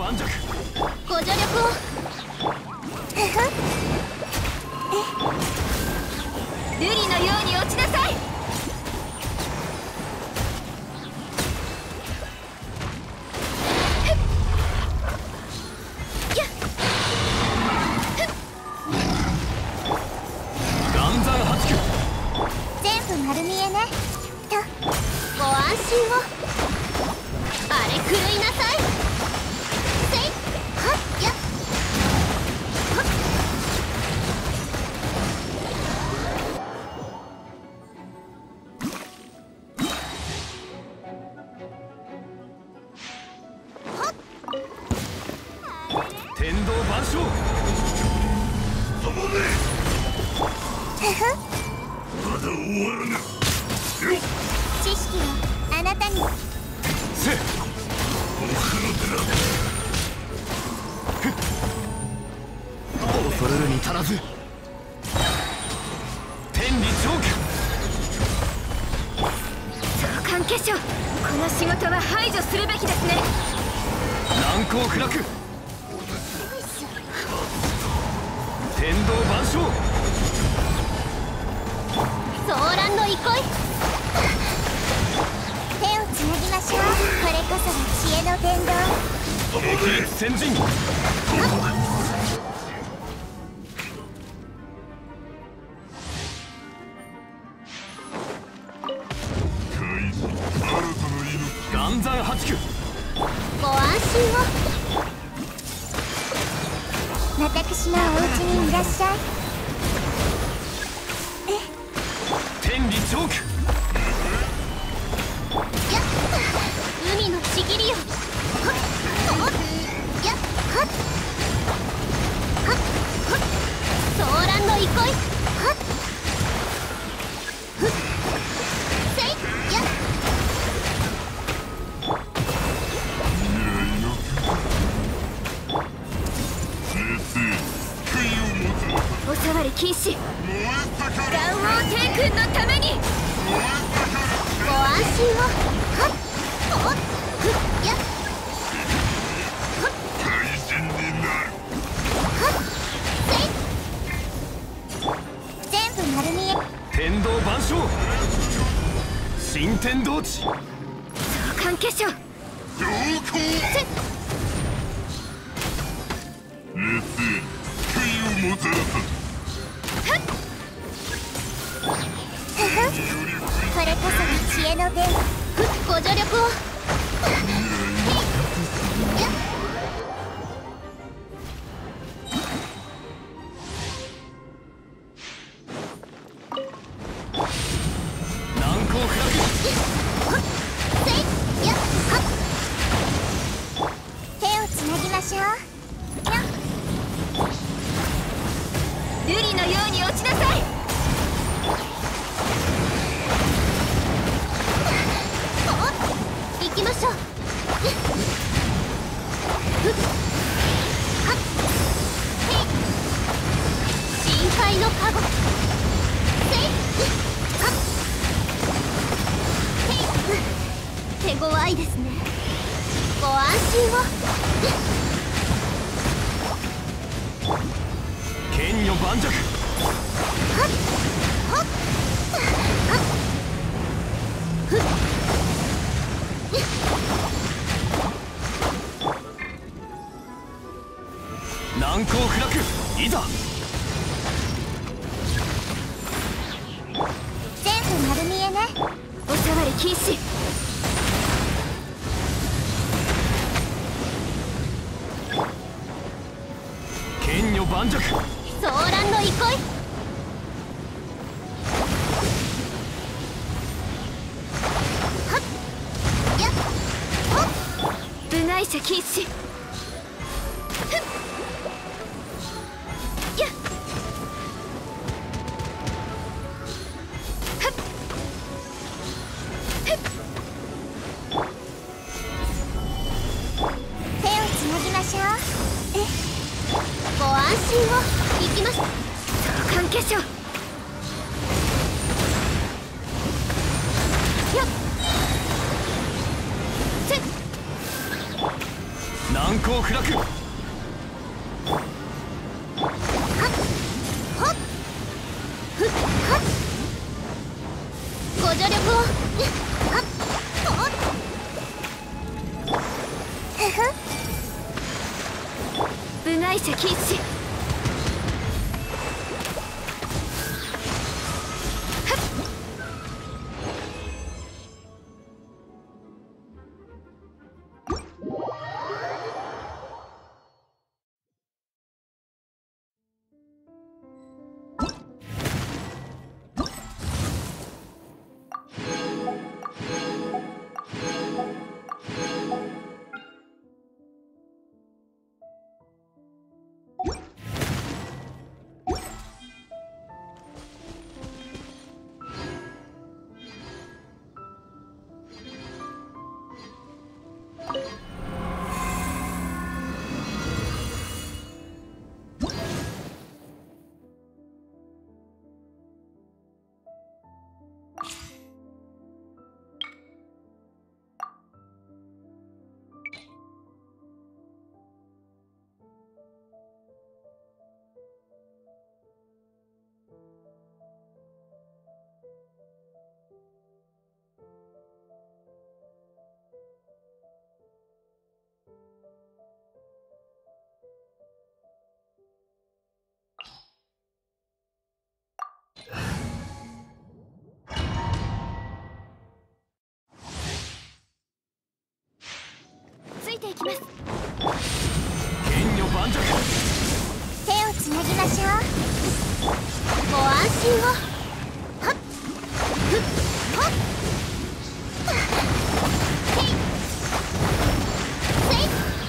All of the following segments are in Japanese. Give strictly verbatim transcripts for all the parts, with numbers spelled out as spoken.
盤石。 ご助力を。瑠璃のように落ちなさい。 岩山八九。 全部丸見えね。とご安心を。あれ狂いなさい。せいはっやっはっ。 天道万象。 まだ終わらぬ。 知識はあなたに。 せ恐れるに足らず。天理チョーク。 長官化粧。この仕事は排除するべきですね。 難攻不落。天道万象。 騒乱の憩い。手をつなぎましょう。これこそが知恵の伝道。 激烈先陣。岩山八九。 ご安心を。私のお家にいらっしゃい。 天理チョーク。 やっ海のちぎりよ。はっはっやっはっはっはっ。騒乱の憩い。はっふっせいやっ。お触り禁止。ガンオー帝君のために。ご安心を。はっほっふっやっはっ怪人になる。 はっせい。全部丸見え。 天道万象。新天道地。 長官化粧。 良好。 せっ熱い悔いをもたらす。 これこそが知恵の伝。ご助力を。やっ難攻不落。 ほっせいやっはっ。手をつなぎましょう。やっ瑠璃のように落ちなさい。行きましょう。ふっはっへい。深海の加護。せいはっへい。手強いですね。ご安心を。 剣女盤石。 はっはっはっふっ難攻不落。いざ。 全部丸見えね。お触り禁止。 剣女盤石。 騒乱の憩い。はっやっほっ。部外者禁止。ふっやっはっふっ。手をつなぎましょう。えご安心を。行きます。長官化粧。やっせっ難攻不開く。 ご助力を。部外者禁止。ついていきます。 剣女盤石。 手をつなぎましょう。ご安心を。はっふっはっせいせい。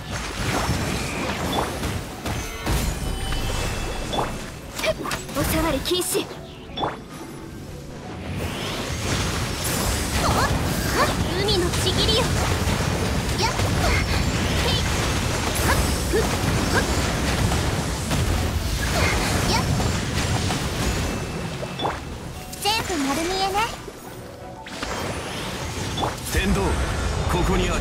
お触り禁止。おっはっ海のちぎりよ。やっへいはっふっはっやっ全部丸見えね。 天道ここにあり。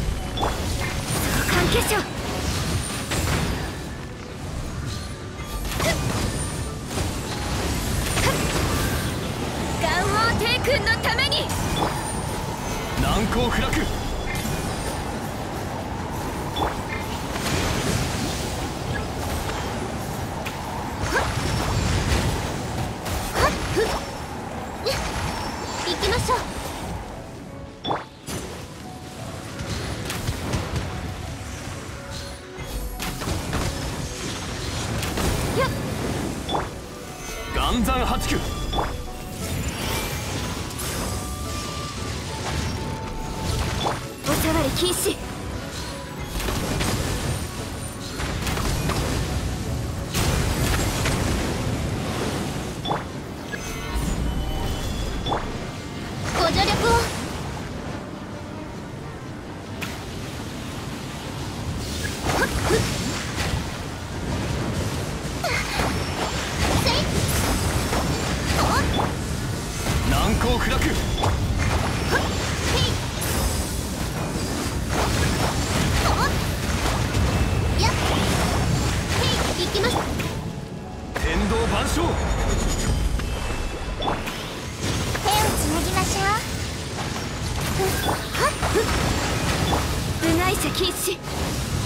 関係者。元王帝君のために。 難攻不落。 行きましょう。やっ岩山八九。 お触り禁止。ご助力を。はっふっせいおっ難攻不落。 はっへいおっやっへい行きます。 天道万象。 手をつなぎましょう。ふっはっふっ部外者禁止。